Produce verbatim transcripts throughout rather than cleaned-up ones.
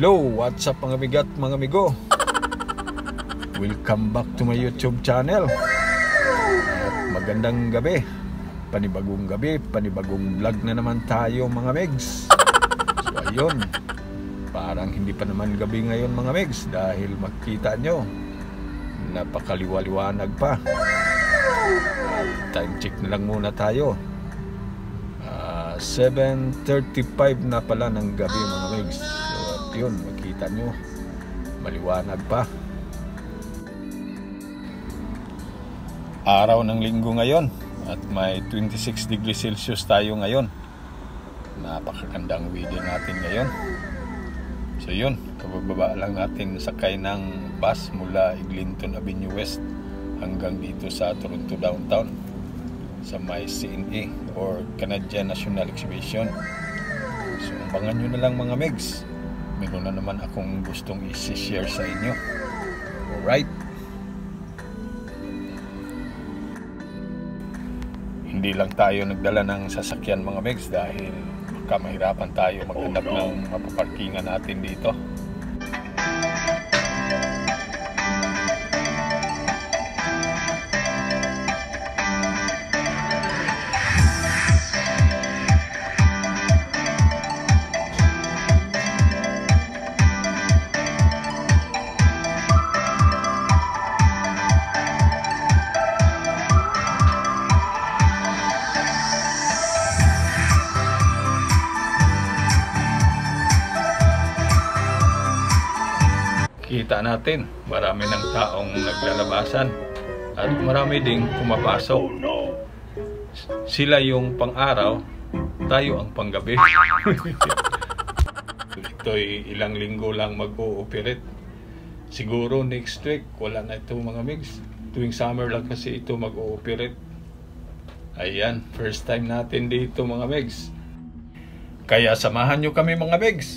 Hello, what's up mga bigat mga amigo? Welcome back to my YouTube channel. At magandang gabi. Panibagong gabi, panibagong vlog na naman tayo mga megs. So ayun, parang hindi pa naman gabi ngayon mga megs, dahil makita nyo, napakaliwaliwanag pa. Time check na lang muna tayo. uh, seven thirty-five na pala ng gabi mga megs. Yun, makita nyo, maliwanag pa. Araw ng linggo ngayon at may twenty-six degrees Celsius tayo ngayon. Napakagandang weather natin ngayon. So yun, kabababa lang natin sakay ng bus mula Eglinton Avenue West hanggang dito sa Toronto Downtown sa may C N E or Canadian National Exhibition. So abangan nyo na lang mga megs, meron na naman akong gustong i-share sa inyo. Alright, hindi lang tayo nagdala ng sasakyan mga megs dahil baka mahirapan tayo maghanap ng mapaparkingan natin dito. Kita natin, marami ng taong naglalabasan at marami ding pumapasok. Sila yung pang-araw, tayo ang panggabi. Ito'y ilang linggo lang mag-ooperate. Siguro next week wala na ito mga megs. Tuwing summer lang kasi ito mag-ooperate. Ayan, first time natin dito mga megs. Kaya samahan nyo kami mga megs.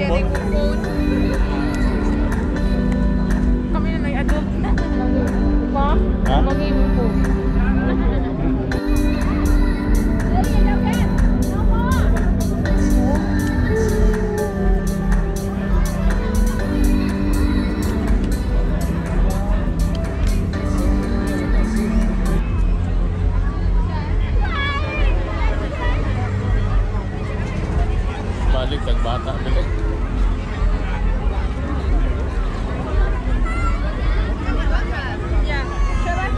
phone? phone. Kami na nag-adopt na. Pa? Ha? Mag-ibo po. Balik kag bata balik. Yeah. Sarap.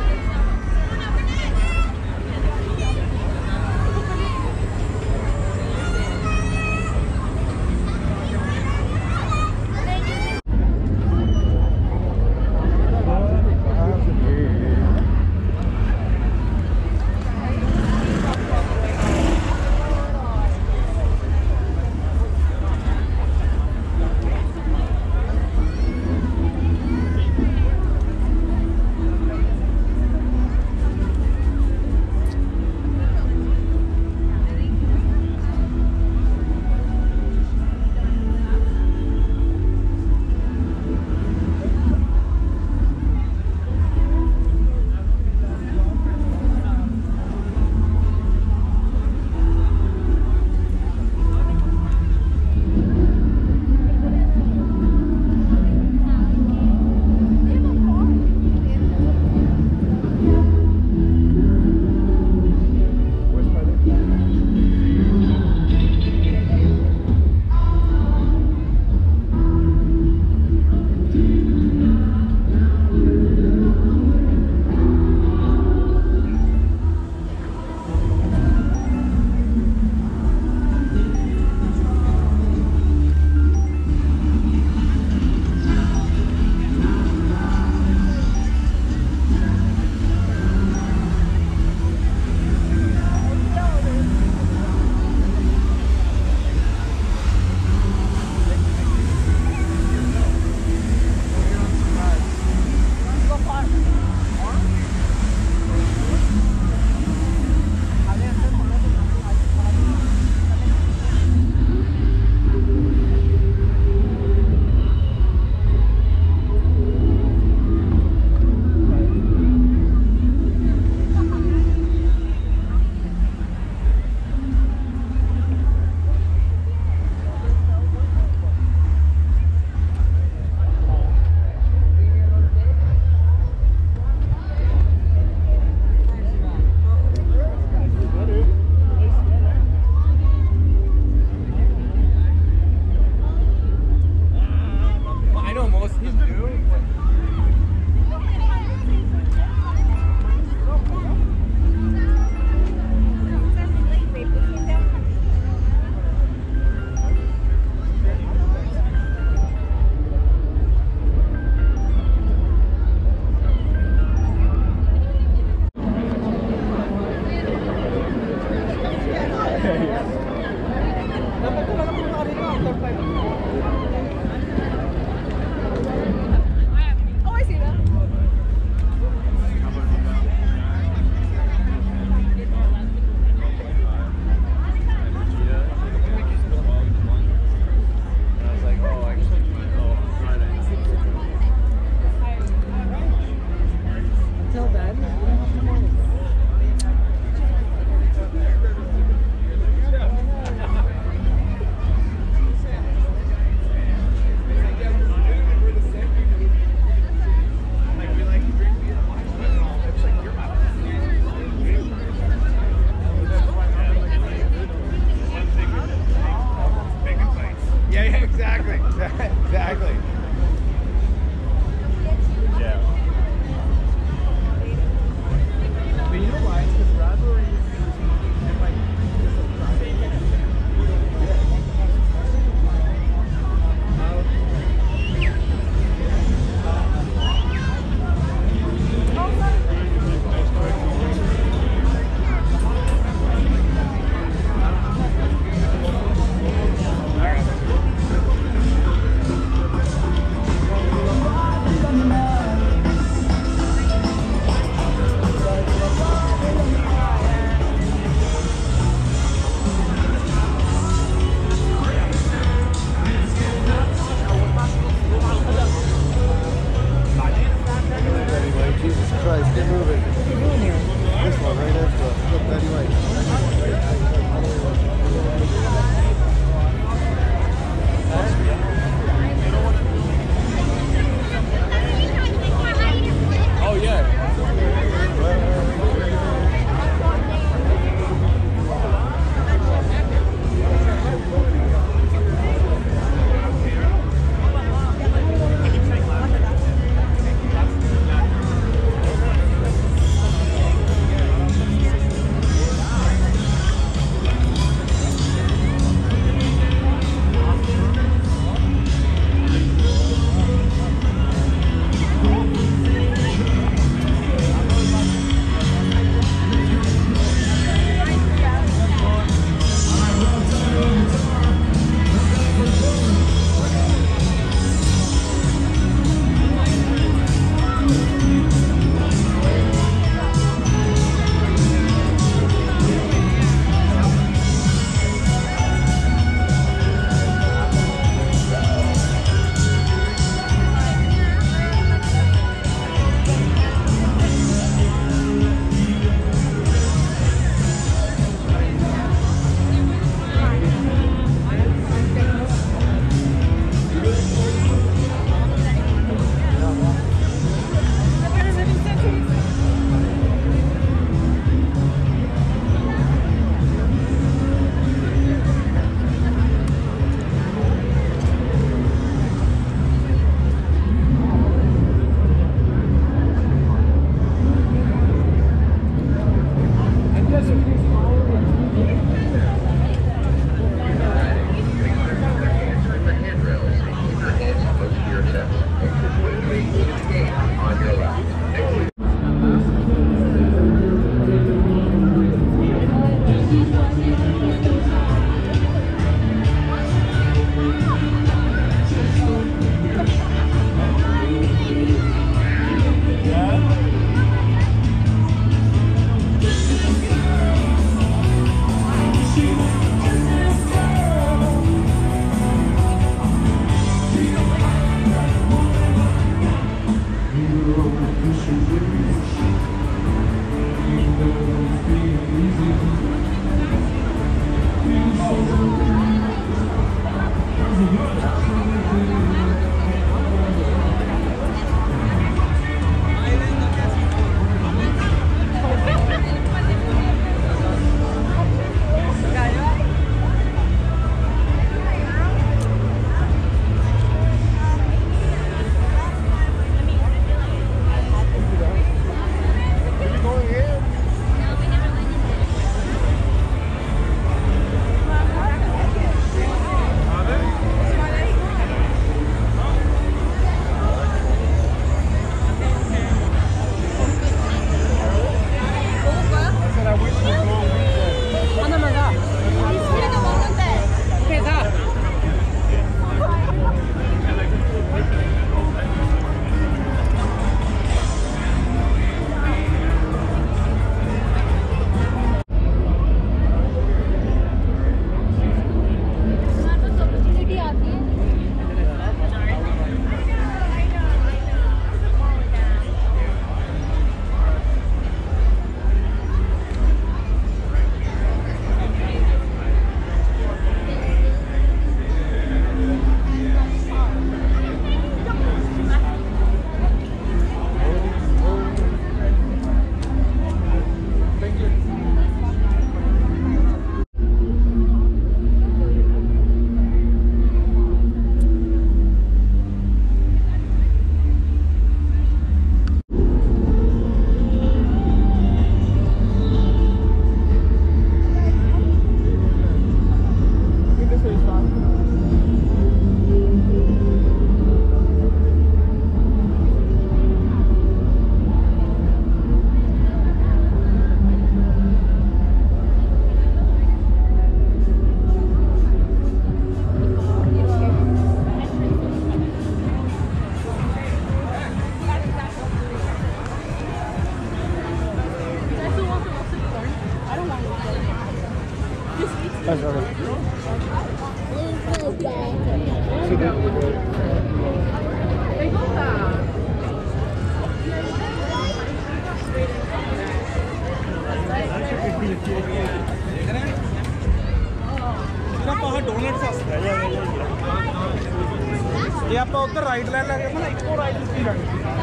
Donuts आसता है ये आप उधर राइट ले लगे ना eco right उसकी